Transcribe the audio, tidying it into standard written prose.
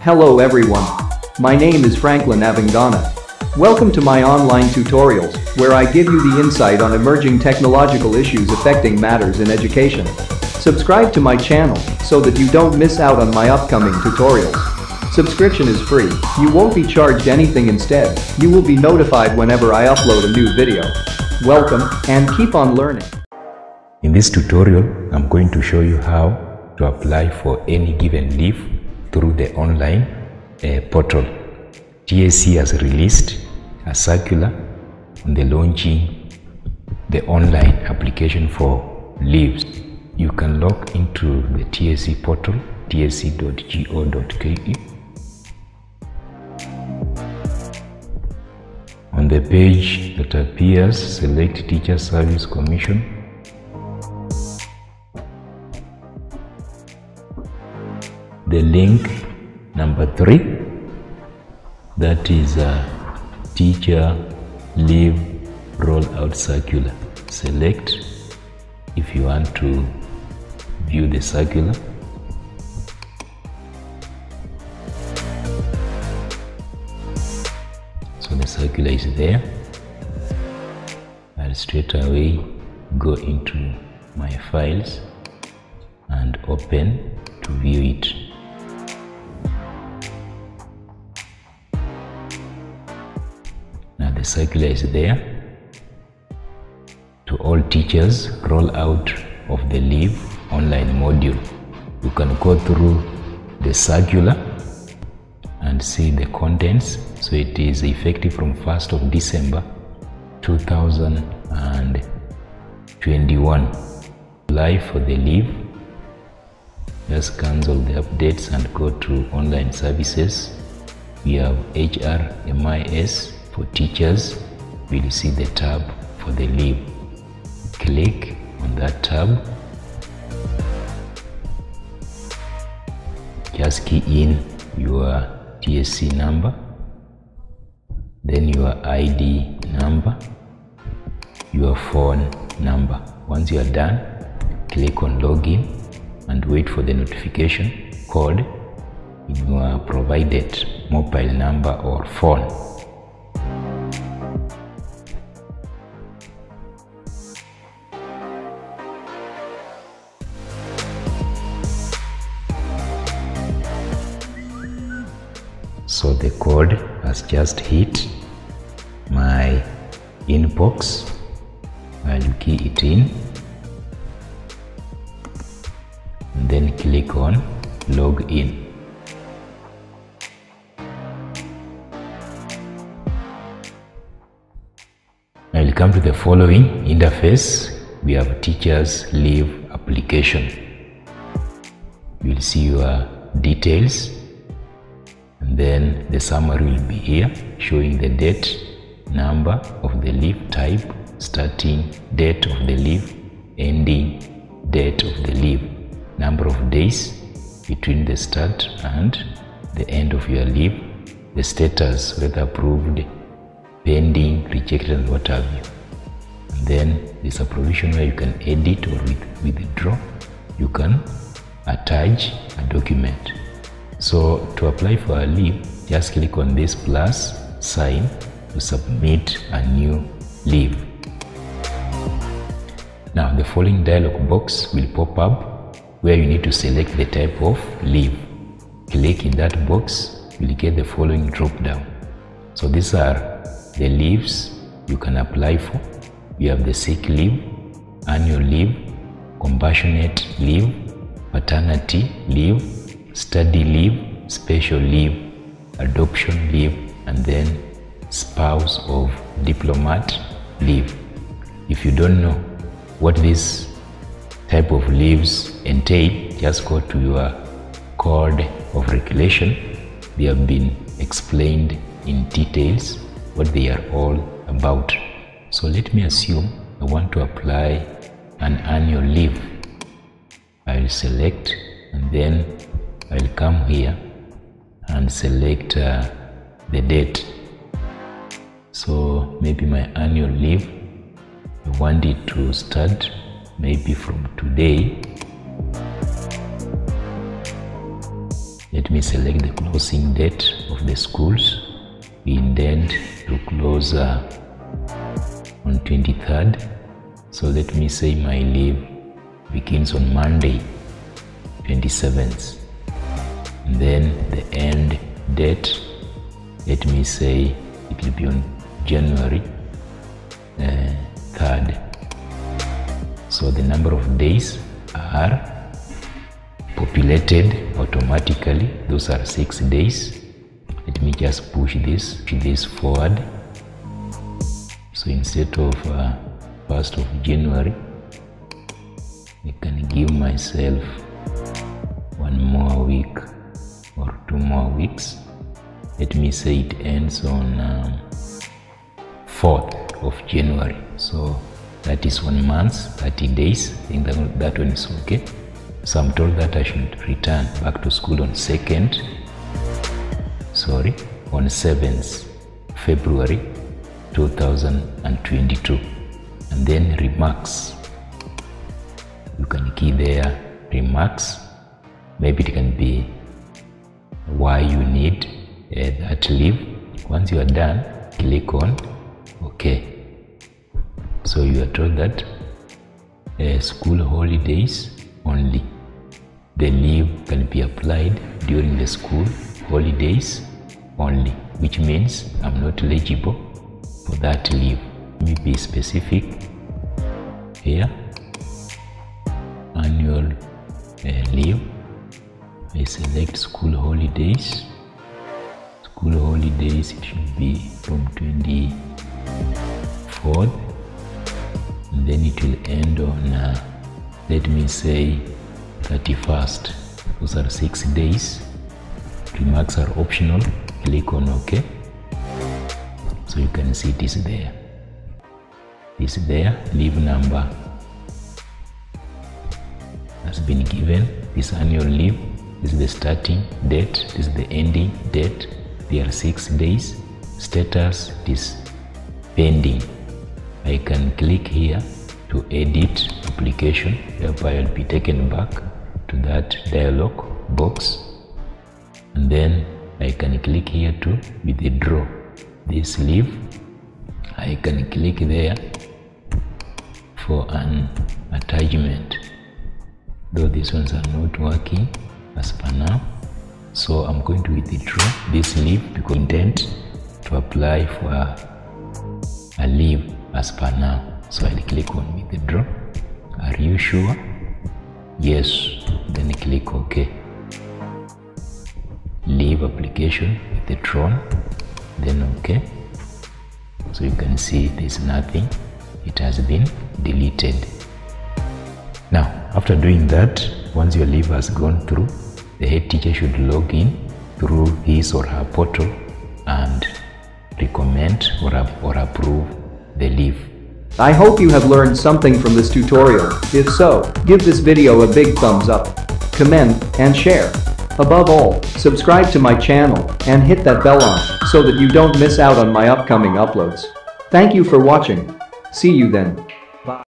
Hello everyone. My name is Franklyne Abung'ana. Welcome to my online tutorials, where I give you the insight on emerging technological issues affecting matters in education. Subscribe to my channel so that you don't miss out on my upcoming tutorials. Subscription is free. You won't be charged anything. Instead, you will be notified whenever I upload a new video. Welcome and keep on learning. In this tutorial, I'm going to show you how to apply for any given leave through the online portal. TSC has released a circular on the launching the online application for leaves. You can log into the TSC portal, tsc.go.ke. On the page that appears, select Teacher Service Commission. The link number 3, that is a teacher leave rollout circular. Select if you want to view the circular. So the circular is there. I'll straight away go into my files and open to view it. Now the circular is there. To all teachers, roll out of the leave online module. You can go through the circular and see the contents. So it is effective from 1st of December 2021. Apply for the leave. Just cancel the updates and go to online services. We have HRMIS for teachers. We'll see the tab for the leave. Click on that tab. Just key in your TSC number, then your ID number, your phone number. Once you are done, click on login and wait for the notification code in your provided mobile number or phone. So the code has just hit my inbox. I'll key it in and then click on log in. I'll come to the following interface. We have teachers leave application. You'll see your details. And then the summary will be here, showing the date, number of the leave type, starting date of the leave, ending date of the leave, number of days between the start and the end of your leave, the status, whether approved, pending, rejected, and what have you. And then there's a provision where you can edit or withdraw. You can attach a document. So to apply for a leave, just click on this plus sign to submit a new leave. Now the following dialog box will pop up where you need to select the type of leave. Click in that box, you'll get the following drop down. So these are the leaves you can apply for. You have the sick leave, annual leave, compassionate leave, paternity leave, study leave, special leave, adoption leave, and then spouse of diplomat leave. If you don't know what this type of leaves entail, just go to your code of regulation. They have been explained in details what they are all about. So let me assume I want to apply an annual leave. I will select and then I'll come here and select the date. So maybe my annual leave, I want it to start maybe from today Let me select the closing date of the schools. We intend to close on 23rd. So let me say my leave begins on Monday, 27th. And then the end date, let me say it will be on January 3rd. So the number of days are populated automatically. Those are 6 days. Let me just push this forward. So instead of 1st of January, I can give myself 1 more week or 2 more weeks. Let me say it ends on 4th of January. So that is 1 month, 30 days. I think that one is okay. So I'm told that I should return back to school on 7th February 2022. And then remarks. You can key there remarks. Maybe it can be why you need that leave. Once you are done, click on OK. So you are told that school holidays only. The leave can be applied during the school holidays only, which means I'm not eligible for that leave. Let me be specific here. Annual leave. I select school holidays. School holidays, it should be from 24th, and then it will end on let me say 31st. Those are 6 days. Remarks are optional. Click on OK. So you can see it is there. It is there. Leave number has been given. This annual leave. This is the starting date. This is the ending date. There are 6 days. Status, it is pending. I can click here to edit application, whereby I'll be taken back to that dialog box. And then I can click here to withdraw this leave. I can click there for an attachment, though these ones are not working as per now. So I'm going to withdraw this leave because I intend to apply for a leave as per now. So I'll click on withdraw. Are you sure? Yes. Then click OK. Leave application withdrawn. Then OK. So you can see there's nothing. It has been deleted. Now, after doing that, once your leave has gone through, the head teacher should log in through his or her portal and recommend or approve the leave. I hope you have learned something from this tutorial. If so, give this video a big thumbs up, comment, and share. Above all, subscribe to my channel and hit that bell on so that you don't miss out on my upcoming uploads. Thank you for watching. See you then.